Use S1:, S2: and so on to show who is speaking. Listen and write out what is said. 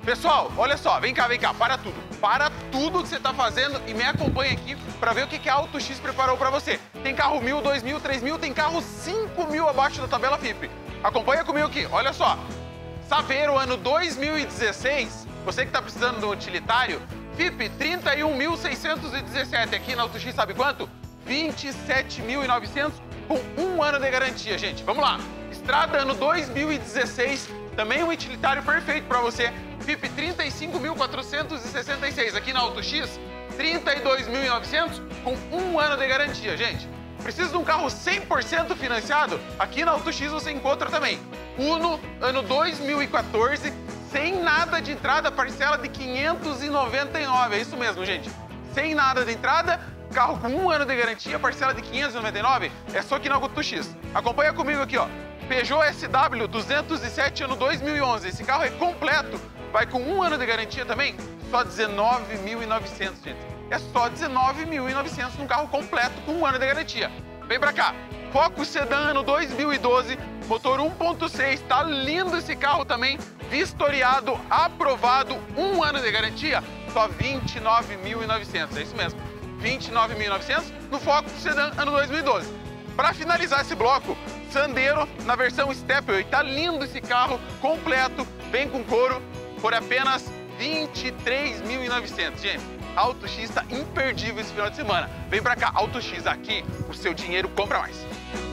S1: Pessoal, olha só, vem cá, para tudo. Para tudo que você tá fazendo e me acompanha aqui para ver o que a Auto X preparou para você. Tem carro 1.000, 2.000, 3.000, tem carro 5.000 abaixo da tabela FIPE. Acompanha comigo aqui, olha só. Saveiro, ano 2016, você que tá precisando de um utilitário, FIPE 31.617. Aqui na Auto X, sabe quanto? 27.900 com 1 ano de garantia, gente. Vamos lá. Estrada, ano 2016, também um utilitário perfeito para você. FIPE 35.466. Aqui na Auto X, 32.900 com 1 ano de garantia, gente. Precisa de um carro 100% financiado? Aqui na Auto X você encontra também. Uno, ano 2014, sem nada de entrada, parcela de 599. É isso mesmo, gente. Sem nada de entrada, carro com 1 ano de garantia, parcela de 599. É só aqui na Auto X. Acompanha comigo aqui, ó. Peugeot SW 207, ano 2011. Esse carro é completo. Vai com 1 ano de garantia também, só 19.900, gente. É só 19.900 num carro completo com 1 ano de garantia. Vem pra cá. Focus Sedan, ano 2012, motor 1.6. Tá lindo esse carro também. Vistoriado, aprovado, 1 ano de garantia, só 29.900. É isso mesmo. 29.900 no Focus Sedan, ano 2012. Para finalizar esse bloco, Sandero na versão Stepway. Tá lindo esse carro, completo, bem com couro, por apenas 23.900, gente. Auto X tá imperdível esse final de semana. Vem pra cá, Auto X, aqui o seu dinheiro compra mais.